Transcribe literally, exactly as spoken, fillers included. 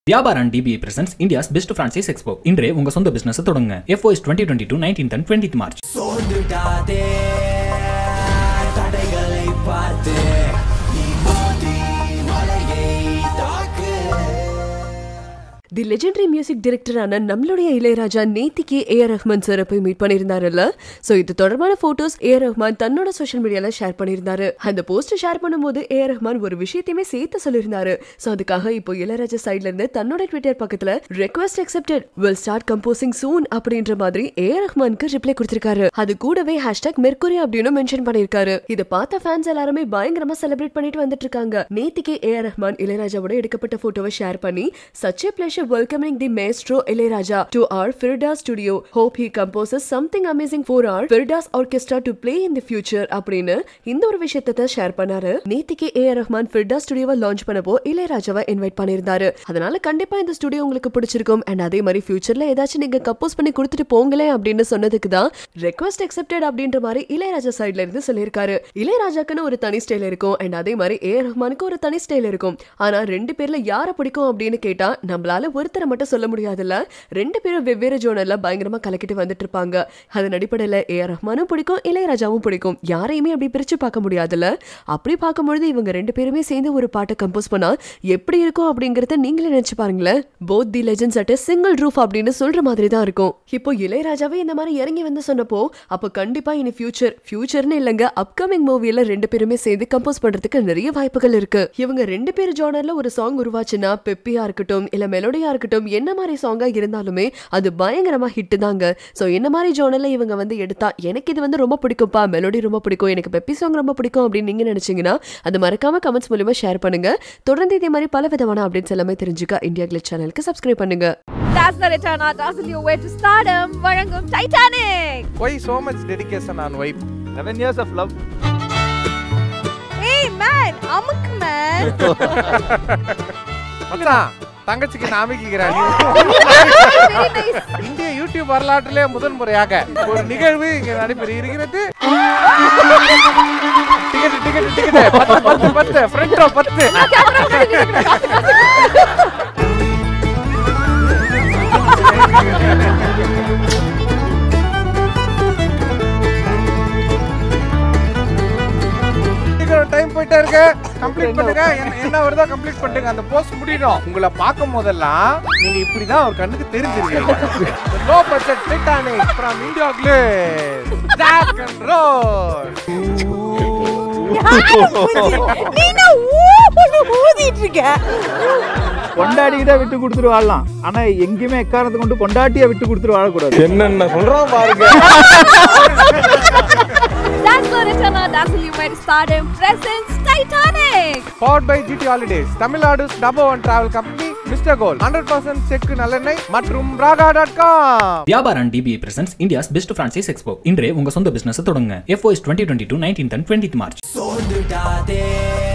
Yabaran D B A presents India's best franchise expo. இன்றே உங்க சொந்த பிசினஸ் தொடங்குங்க. F O S twenty twenty-two nineteenth and twentieth March. சோர்ந்துடாதே தடைகளை பார்த்து நீ மோதி மலையை தாக்கு. The legendary music director ஆன நம்மளுடைய இளையராஜா நேத்திக்கு A R Rahman சார் போய் மீட் பண்ணியிருந்தாருல்ல. சோ இது தொடர்பான போட்டோஸ் A R Rahman தன்னோட சோஷியல் மீடியால ஷேர் பண்ணியிருந்தாரு. அந்த போஸ்ட் ஷேர் பண்ணும்போது A R Rahman ஒரு விஷயத்தையுமே சேர்த்து சொல்லியிருந்தாரு. சோ அதுக்காக இப்போ இளையராஜா சைட்ல இருந்து தன்னோட ட்விட்டர் பக்கத்துல request accepted will start composing soon அப்படின்ற மாதிரி A R Rahmanக்கு ரிப்ளை கொடுத்திருக்காரு. அது கூடவே ஹேஷ்டாக் மெர்க்குரி அப்படின்னு மென்ஷன் பண்ணிருக்காரு. இத பார்த்த ஃபேன்ஸ் எல்லாரும் பயங்கரமா செலிப்ரேட் பண்ணிட்டு வந்துட்டு இருக்காங்க. நேத்திக்கு A R Rahman இளையராஜாவோட எடுக்கப்பட்ட போட்டோவை ஷேர் பண்ணி such a pleasure welcoming the Maestro Ilayaraja to our Firdaus Studio. Hope he composes something amazing for our Firdaus Orchestra to play in the future. அப்படின்னு இந்த ஒரு விஷயத்தை ஷேர் பண்ணாரு. நேத்திக்கு A R Rahman Firdaus Studioவை launch பண்ணப்போ இளையராஜாவை invite பண்ணியிருந்தாரு. அதனால கண்டிப்பா இந்த ஸ்டுடியோ உங்களுக்கு பிடிச்சிருக்கும். அண்ட் அதே மாதிரி ஃபியூச்சர்ல ஏதாச்சும் நீங்க கம்போஸ் பண்ணி கொடுத்துட்டு போங்களே அப்படின்னு சொன்னதுக்கு தான் ரெக்வெஸ்ட் அக்செப்டட் அப்படின்ற மாதிரி இளையராஜா சைட்ல இருந்து சொல்லியிருக்காரு. இளையராஜாக்குன்னு ஒரு தனி ஸ்டைல் இருக்கும். அண்ட் அதே மாதிரி A R Rahmanக்கு ஒரு தனி ஸ்டைல் இருக்கும். ஆனா ரெண்டு பேர்ல யாரை பிடிக்கும் அப்படின்னு கேட்டா நம்மளால ஒருத்தரை மட்டும் சொல்ல முடியாதுல்ல. ரெண்டு பேரும் வெவ்வேறு ஜோனர்ல பயங்கரமா கலக்கிட்டு வந்துட்டு இருப்பாங்க. அதன் அடிப்படையில A R Rahmaனும் பிடிக்கும், இளையராஜாவும் பிடிக்கும். யாரையுமே அப்படி பிரிச்சு பார்க்க முடியாதுல்ல. அப்படி பார்க்கும்பொழுது இவங்க ரெண்டு பேருமே சேர்ந்து ஒரு பாட்டை கம்போஸ் பண்ணா எப்படி இருக்கும் அப்படிங்கறத நீங்களே நினைச்சு பாருங்களேன். Both the legends at single roof அப்படின்னு சொல்ற மாதிரி தான் இருக்கும். இப்போ இளையராஜாவே இந்த மாதிரி இறங்கி வந்து சொன்னப்போ அப்ப கண்டிப்பா இனி ஃபியூச்சர் ஃபியூச்சர்னு இல்லங்க அப்கமிங் மூவில ரெண்டு பேருமே சேர்ந்து கம்போஸ் பண்றதுக்கு நிறைய வாய்ப்புகள் இருக்கு. இவங்க ரெண்டு பேர் ஜோனர்ல ஒரு சாங் உருவாச்சுன்னா பெப்பியா இருக்கட்டும் இல்ல மெலோடியா இருக்கட்டும் என்ன மாதிரி சாங்கா இருந்தாலுமே அது பயங்கரமா ஹிட் தாங்க. சோ என்ன மாதிரி ஜோனர்ல இவங்க வந்து எடுத்தா எனக்கு இது வந்து ரொம்ப பிடிக்கும்பா, மெலோடி ரொம்ப பிடிக்கும், எனக்கு பெப்பி சாங் ரொம்ப பிடிக்கும் அப்படின்னு நீங்க நினைச்சீங்கன்னா அது மறக்காம கமெண்ட்ஸ் மூலமா ஷேர் பண்ணுங்க. தொடர்ந்து இதே மாதிரி பல விதமான அப்டேட்ஸ் எல்லாமே தெரிஞ்சுக்க Indiaglitz சேனலுக்கு சப்ஸ்கிரைப் பண்ணுங்க. That's the return of your way to stardom வழங்கும் Titanic. Why so much dedication on wife? eleven years of love. Hey man, amuk man. மச்சான் தங்கச்சிக்கு நாமிக்கிறான். இந்திய யூடியூப் வரலாற்றிலே முதல் முறையாக ஒரு நிகழ்வு இங்க நடைபெற இருக்கிறது. டிக்கெட் டிக்கெட் டிக்கெட் பத்து பத்து பத்து ஃப்ரண்ட் ரோ பத்து. டைம் போயிட்டே இருக்கு. கம்ப்ளீட் பண்ணுங்க. என்ன வருதோ கம்ப்ளீட் பண்ணுங்க. அந்த போஸ்ட் முடியணும். உங்களை பார்க்கும் போதெல்லாம் நீங்க இப்படிதான் ஒரு கண்ணுக்கு தெரிஞ்சிருக்கீங்க. Low budget Titanic from Indiaglitz. Jack and Rose. நீங்க ஊதிட்டு இருக்க. கொண்டாடிக்கிட்ட விட்டு கொடுத்துட்டு வாழலாம். ஆனா எங்கேயுமே எக்காரணத்தை கொண்டு கொண்டாட்டியா விட்டு கொடுத்துட்டு வாழக்கூடாது. என்னென்ன சொல்றோம் பாருங்க. That's the return of Dazzle You Might Stardom presents Titanic. Powered by G T Holidays, Tamil Nadu's number one travel company, Mister Gold, one hundred percent செக் நல்லெண்ணெய் மற்றும் raga dot com. Yabaran D B A presents India's best franchise expo. இன்றே உங்க சொந்த business தொடங்குங்க. F O S twenty twenty-two nineteenth and twentieth March. சோர்ந்துடாதே